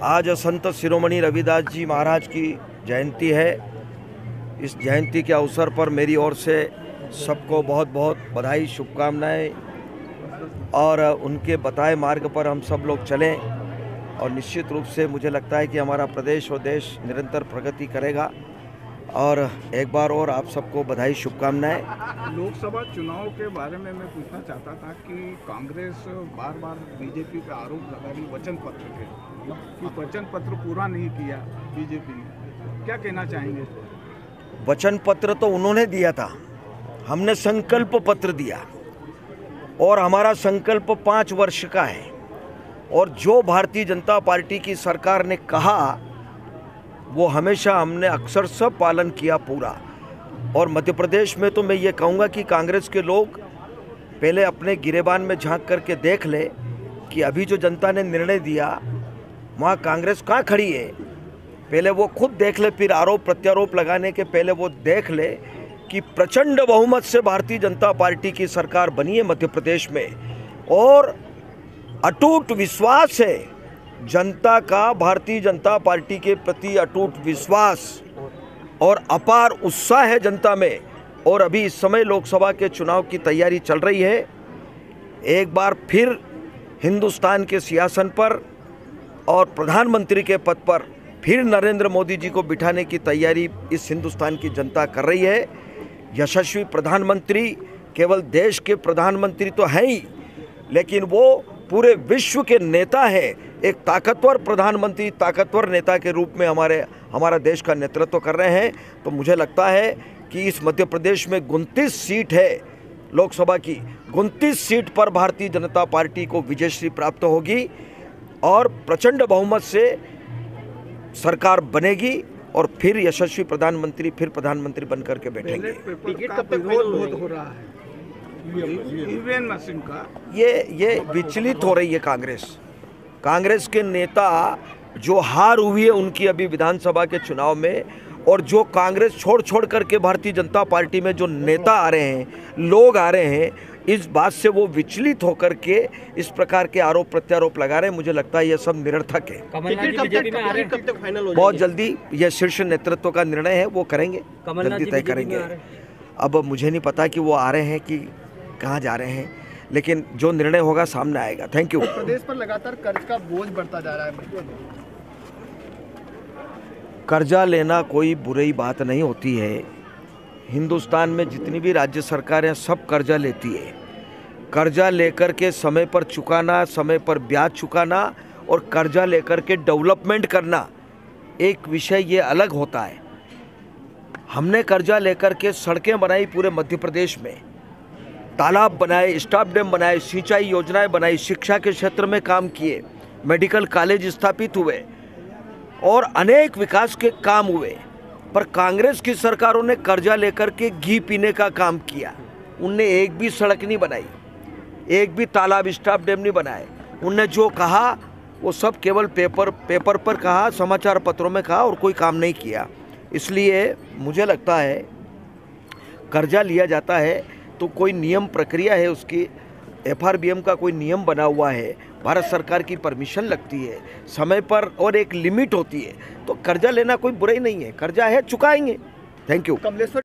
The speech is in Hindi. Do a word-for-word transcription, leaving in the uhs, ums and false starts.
आज संत शिरोमणि रविदास जी महाराज की जयंती है। इस जयंती के अवसर पर मेरी ओर से सबको बहुत बहुत बधाई, शुभकामनाएं और उनके बताए मार्ग पर हम सब लोग चलें और निश्चित रूप से मुझे लगता है कि हमारा प्रदेश और देश निरंतर प्रगति करेगा। और एक बार और आप सबको बधाई, शुभकामनाएं। लोकसभा चुनाव के बारे में मैं पूछना चाहता था कि कांग्रेस बार बार बीजेपी पे आरोप लगा रही वचन पत्र के कि वचन पत्र पूरा नहीं किया बीजेपी ने, क्या कहना चाहेंगे? वचन पत्र तो उन्होंने दिया था, हमने संकल्प पत्र दिया और हमारा संकल्प पाँच वर्ष का है। और जो भारतीय जनता पार्टी की सरकार ने कहा वो हमेशा हमने अक्षरशः पालन किया पूरा। और मध्य प्रदेश में तो मैं ये कहूँगा कि कांग्रेस के लोग पहले अपने गिरेबान में झांक करके देख ले कि अभी जो जनता ने निर्णय दिया वहाँ कांग्रेस कहाँ खड़ी है। पहले वो खुद देख ले, फिर आरोप प्रत्यारोप लगाने के पहले वो देख ले कि प्रचंड बहुमत से भारतीय जनता पार्टी की सरकार बनी है मध्य प्रदेश में। और अटूट विश्वास है जनता का, भारतीय जनता पार्टी के प्रति अटूट विश्वास और अपार उत्साह है जनता में। और अभी इस समय लोकसभा के चुनाव की तैयारी चल रही है। एक बार फिर हिंदुस्तान के सिंहासन पर और प्रधानमंत्री के पद पर फिर नरेंद्र मोदी जी को बिठाने की तैयारी इस हिंदुस्तान की जनता कर रही है। यशस्वी प्रधानमंत्री केवल देश के प्रधानमंत्री तो हैं ही, लेकिन वो पूरे विश्व के नेता हैं। एक ताकतवर प्रधानमंत्री, ताकतवर नेता के रूप में हमारे हमारा देश का नेतृत्व कर रहे हैं। तो मुझे लगता है कि इस मध्य प्रदेश में उनतीस सीट है लोकसभा की, उनतीस सीट पर भारतीय जनता पार्टी को विजयश्री प्राप्त होगी और प्रचंड बहुमत से सरकार बनेगी और फिर यशस्वी प्रधानमंत्री फिर प्रधानमंत्री बनकर के बैठेंगे। टिकट का विरोध बहुत हो रहा है ईवीएम मशीन का, ये ये विचलित हो रही है कांग्रेस। कांग्रेस के नेता जो हार हुई है उनकी अभी विधानसभा के चुनाव में, और जो कांग्रेस छोड़ छोड़ करके भारतीय जनता पार्टी में जो नेता आ रहे हैं, लोग आ रहे हैं, इस बात से वो विचलित होकर के इस प्रकार के आरोप प्रत्यारोप लगा रहे हैं। मुझे लगता है ये सब निरर्थक है। बहुत जल्दी ये शीर्ष नेतृत्व का निर्णय है, वो करेंगे, जल्दी तय करेंगे। अब मुझे नहीं पता कि वो आ रहे हैं कि कहाँ जा रहे हैं, लेकिन जो निर्णय होगा सामने आएगा। Thank you. प्रदेश पर लगातार कर्ज का बोझ बढ़ता जा रहा है। कर्जा लेना कोई बुरी बात नहीं होती है। हिंदुस्तान में जितनी भी राज्य सरकारें सब कर्जा लेती है। कर्जा लेकर के समय पर चुकाना, समय पर ब्याज चुकाना और कर्जा लेकर के डेवलपमेंट करना एक विषय ये अलग होता है। हमने कर्जा लेकर के सड़कें बनाई पूरे मध्य प्रदेश में, तालाब बनाए, स्टॉप डैम बनाए, सिंचाई योजनाएं बनाई, शिक्षा के क्षेत्र में काम किए, मेडिकल कॉलेज स्थापित हुए और अनेक विकास के काम हुए। पर कांग्रेस की सरकारों ने कर्जा लेकर के घी पीने का काम किया। उनने एक भी सड़क नहीं बनाई, एक भी तालाब, स्टॉप डैम नहीं बनाए। उनने जो कहा वो सब केवल पेपर पेपर पर कहा, समाचार पत्रों में कहा और कोई काम नहीं किया। इसलिए मुझे लगता है कर्जा लिया जाता है तो कोई नियम प्रक्रिया है, उसकी एफ आर बी एम का कोई नियम बना हुआ है, भारत सरकार की परमिशन लगती है समय पर और एक लिमिट होती है। तो कर्जा लेना कोई बुराई नहीं है, कर्जा है चुकाएंगे। Thank you.